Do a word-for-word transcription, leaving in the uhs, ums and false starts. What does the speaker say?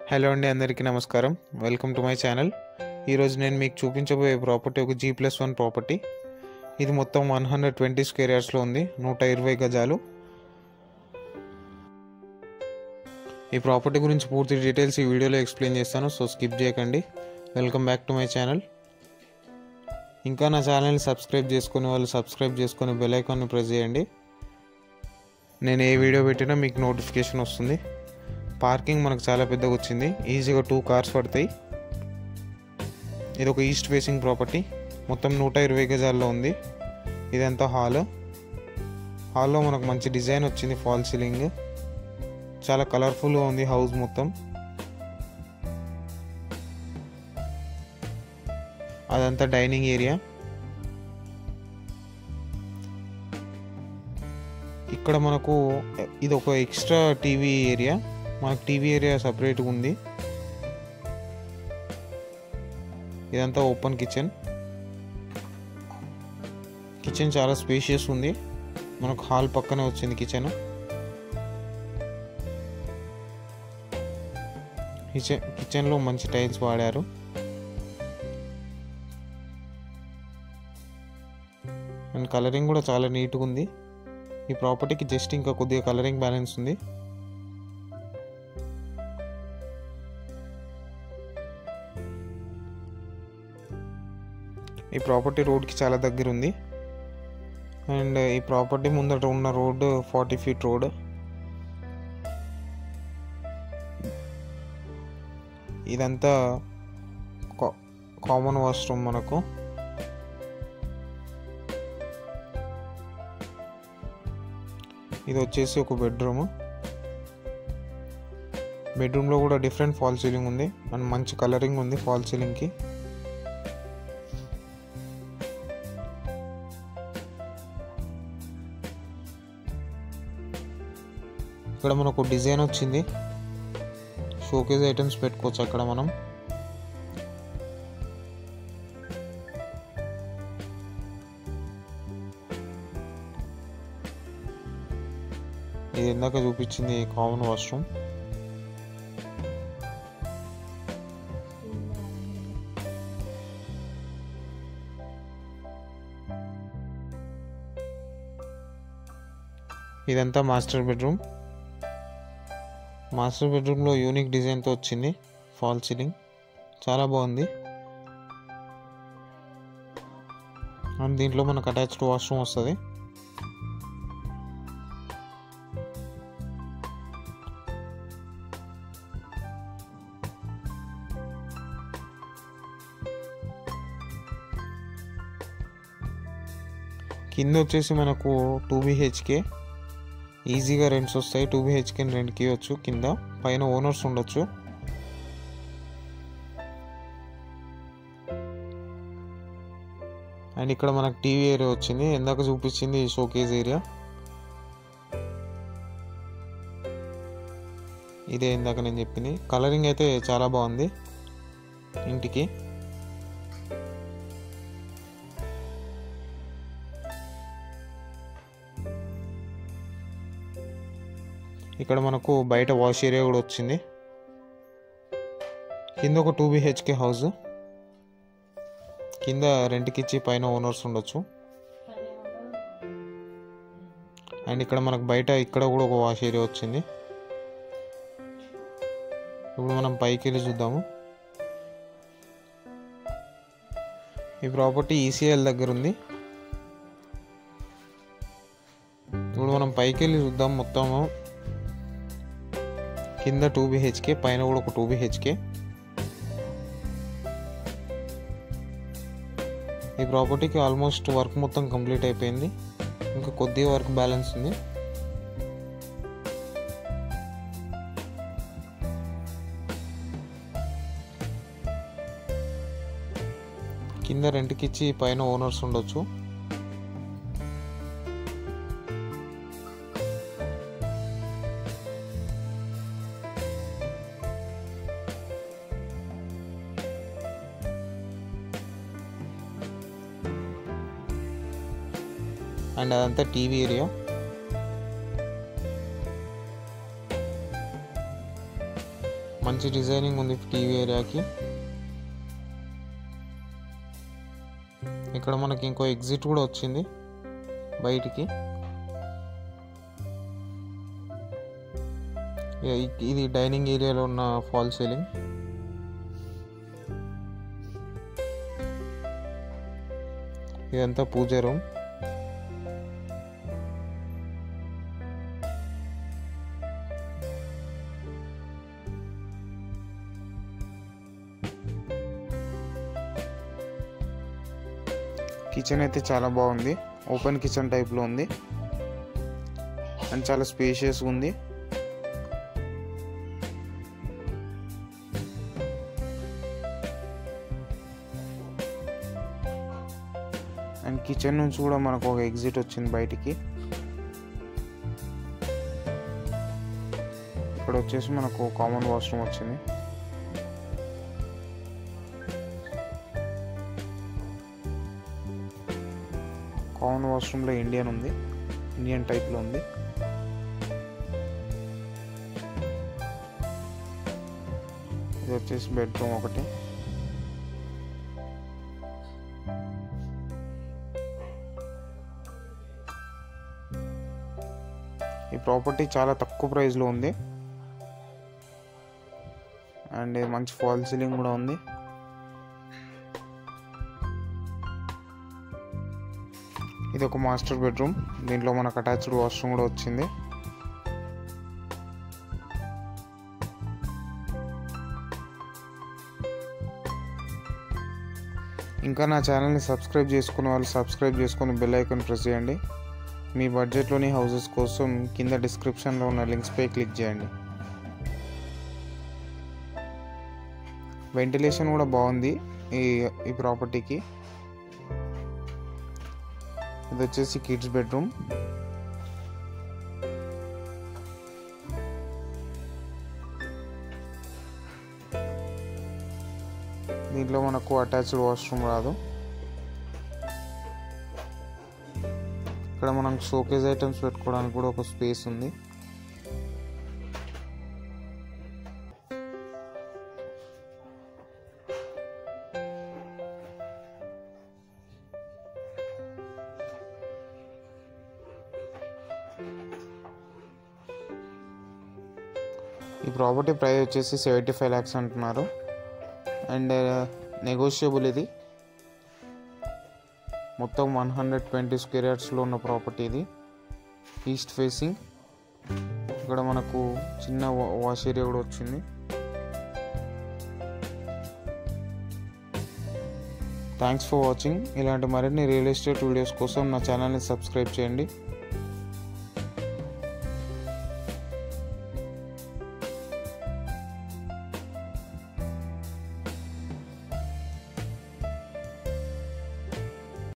Hello అండి, అందరికీ నమస్కారం. Welcome to my channel. ఈరోజు నేను మీకు చూపించబోయే ప్రాపర్టీ ఒక జీ ప్లస్ వన్ ప్రాపర్టీ. ఇది మొత్తం వన్ హండ్రెడ్ ట్వంటీ స్క్వేర్ యార్డ్స్లో ఉంది, నూట ఇరవై గజాలు. ఈ ప్రాపర్టీ గురించి పూర్తి డీటెయిల్స్ ఈ వీడియోలో ఎక్స్ప్లెయిన్ చేస్తాను, సో స్కిప్ చేయకండి. Welcome back to my channel. ఇంకా నా ఛానల్ని సబ్స్క్రైబ్ చేసుకునే వాళ్ళు సబ్స్క్రైబ్ చేసుకొని బెల్ ఐకాన్ని ప్రెస్ చేయండి. నేను ఏ వీడియో పెట్టినా మీకు నోటిఫికేషన్ వస్తుంది. పార్కింగ్ మనకు చాలా పెద్దగా వచ్చింది, ఈజీగా టూ కార్స్ పడతాయి. ఇది ఒక ఈస్ట్ ఫేసింగ్ ప్రాపర్టీ, మొత్తం నూట ఇరవై గజాల్లో ఉంది. ఇదంతా హాల్. హాల్లో మనకు మంచి డిజైన్ వచ్చింది, ఫాల్ సీలింగ్ చాలా కలర్ఫుల్గా ఉంది. హౌస్ మొత్తం అదంతా డైనింగ్ ఏరియా. ఇక్కడ మనకు ఇది ఒక ఎక్స్ట్రా టీవీ ఏరియా, మనకు టీవీ ఏరియా సపరేట్గా ఉంది. ఇదంతా ఓపెన్ కిచెన్. కిచెన్ చాలా స్పేషియస్ ఉంది, మనకు హాల్ పక్కనే వచ్చింది కిచెన్. కిచెన్ కిచెన్లో మంచి టైల్స్ వాడారు. అండ్ కలరింగ్ కూడా చాలా నీట్గా ఉంది. ఈ ప్రాపర్టీకి జస్ట్ ఇంకా కొద్దిగా కలరింగ్ బ్యాలెన్స్ ఉంది. ఈ ప్రాపర్టీ రోడ్కి చాలా దగ్గర ఉంది. అండ్ ఈ ప్రాపర్టీ ముందట ఉన్న రోడ్డు ఫార్టీ ఫీట్ రోడ్. ఇదంతా కామన్ వాష్రూమ్. మనకు ఇది వచ్చేసి ఒక బెడ్రూమ్. బెడ్రూమ్లో కూడా డిఫరెంట్ ఫాల్ సీలింగ్ ఉంది అండ్ మంచి కలరింగ్ ఉంది ఫాల్ సీలింగ్కి. ఇక్కడ మనకు డిజైన్ వచ్చింది, షోకేజ్ ఐటమ్స్ పెట్టుకోవచ్చు అక్కడ మనం. ఇది ఇందాక చూపించింది కామన్ వాష్రూమ్. ఇదంతా మాస్టర్ బెడ్రూమ్. మాస్టర్ బెడ్రూమ్లో యూనిక్ డిజైన్తో వచ్చింది ఫాల్ సీలింగ్, చాలా బాగుంది. అండ్ దీంట్లో మనకు అటాచ్డ్ వాష్రూమ్ వస్తుంది. కింద వచ్చేసి మనకు టూ బిహెచ్కే ఈజీగా రెంట్స్ వస్తాయి. టూ బిహెచ్కేని రెంట్కి ఇవ్వచ్చు. కింద పైన ఓనర్స్ ఉండొచ్చు. అండ్ ఇక్కడ మనకు టీవీ ఏరియా వచ్చింది, ఇందాక చూపించింది షోకేజ్ ఏరియా. ఇదే ఇందాక నేను చెప్పింది. కలరింగ్ అయితే చాలా బాగుంది ఇంటికి. ఇక్కడ మనకు బయట వాష్ ఏరియా కూడా వచ్చింది. కింద ఒక టూ బిహెచ్కే హౌస్, కింద రెంట్కి ఇచ్చి పైన ఓనర్స్ ఉండొచ్చు. అండ్ ఇక్కడ మనకు బయట ఇక్కడ కూడా ఒక వాష్ ఏరియా వచ్చింది. ఇప్పుడు మనం పైకి వెళ్ళి చూద్దాము. ఈ ప్రాపర్టీ ఈసీఎల్ దగ్గర ఉంది. ఇప్పుడు మనం పైకి వెళ్ళి చూద్దాం. మొత్తము కింద టూ బిహెచ్కే, పైన కూడా ఒక టూ బిహెచ్కే. ఈ ప్రాపర్టీకి ఆల్మోస్ట్ వర్క్ మొత్తం కంప్లీట్ అయిపోయింది, ఇంకా కొద్దిగా వర్క్ బ్యాలెన్స్ ఉంది. కింద రెంట్కి ఇచ్చి పైన ఓనర్స్ ఉండొచ్చు. అండ్ అదంతా టీవీ ఏరియా. మంచి డిజైనింగ్ ఉంది టీవీ ఏరియాకి. ఇక్కడ మనకి ఇంకో ఎగ్జిట్ కూడా వచ్చింది బయటికి. ఇది డైనింగ్ ఏరియాలో ఉన్న ఫాల్ సీలింగ్. ఇదంతా పూజ రూమ్. కిచెన్ అయితే చాలా బాగుంది, ఓపెన్ కిచెన్ టైప్లో ఉంది అండ్ చాలా స్పేషియస్ ఉంది. అండ్ కిచెన్ నుంచి కూడా మనకు ఒక ఎగ్జిట్ వచ్చింది బయటికి. ఇక్కడ వచ్చేసి మనకు కామన్ వాష్రూమ్ వచ్చింది. కామన్ వాష్రూమ్లో ఇండియన్ ఉంది, ఇండియన్ టైప్లో ఉంది. ఇది వచ్చేసి బెడ్రూమ్ ఒకటి. ఈ ప్రాపర్టీ చాలా తక్కువ ప్రైస్లో ఉంది అండ్ మంచి ఫాల్ సీలింగ్ కూడా ఉంది. ఇది ఒక మాస్టర్ బెడ్రూమ్, దీంట్లో మనకు అటాచ్డ్ వాష్రూమ్ కూడా వచ్చింది. ఇంకా నా ఛానల్ని సబ్స్క్రైబ్ చేసుకునే వాళ్ళు సబ్స్క్రైబ్ చేసుకుని బెల్ ఐకాన్ ప్రెస్ చేయండి. మీ బడ్జెట్లోని హౌసెస్ కోసం కింద డిస్క్రిప్షన్లో ఉన్న లింక్స్పై క్లిక్ చేయండి. వెంటిలేషన్ కూడా బాగుంది ఈ ఈ ప్రాపర్టీకి. ఇది వచ్చేసి కిడ్స్ బెడ్రూమ్. దీంట్లో మనకు అటాచ్డ్ వాష్రూమ్ రాదు. ఇక్కడ మనం షోకేజ్ ఐటమ్స్ పెట్టుకోవడానికి కూడా ఒక స్పేస్ ఉంది. ఈ ప్రాపర్టీ ప్రైస్ వచ్చేసి సెవెంటీ ఫైవ్ ల్యాక్స్ అంటున్నారు అండ్ నెగోషియబుల్. ఇది మొత్తం వన్ హండ్రెడ్ ట్వంటీ స్క్వేర్ యార్డ్స్లో ఉన్న ప్రాపర్టీ. ఇది ఈస్ట్ ఫేసింగ్. ఇక్కడ మనకు చిన్న వాష్ ఏరియా కూడా వచ్చింది. Thanks for watching. ఇలాంటి మరిన్ని రియల్ ఎస్టేట్ వీడియోస్ కోసం నా ఛానల్ని సబ్స్క్రైబ్ చేయండి.